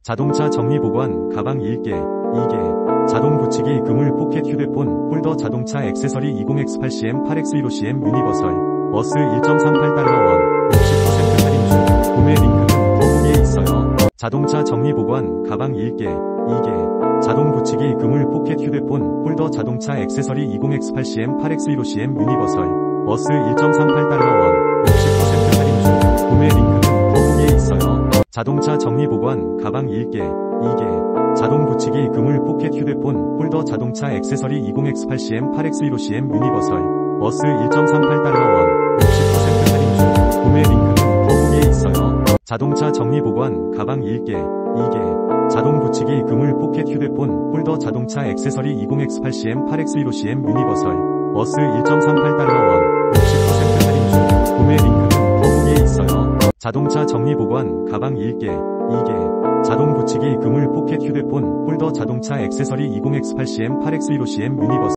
자동차 정리보관 가방 1개, 2개, 자동 붙이기 그물 포켓 휴대폰 홀더 자동차 액세서리 20X8cm 8X15cm 유니버설 버스 1.38달러 60% 할인 중 구매 링크는 더보기에 있어요. 자동차 정리보관 가방 1개, 2개, 자동 붙이기 그물 포켓 휴대폰 홀더 자동차 액세서리 20X8cm 8X15cm 유니버설 버스 1.38달러 60% 할인 중 구매 링크는 더보기에 있어요. 자동차 정리보관 가방 1개, 2개, 자동 붙이기 그물 포켓 휴대폰 홀더 자동차 액세서리 20X8cm 8X15cm 유니버설 버스 1.38달러 60% 할인 중 구매 링크는 더보기에 있어요. 자동차 정리보관 가방 1개, 2개, 자동 붙이기 그물 포켓 휴대폰 홀더 자동차 액세서리 20X8cm 8X15cm 유니버설 버스 1.38달러 60% 할인 중 구매 링크는 더보기에 있어요. 자동차 정리보관 가방 1개, 2개, 자동 붙이기 그물 포켓 휴대폰 홀더 자동차 액세서리 20X8cm 8X15cm 유니버설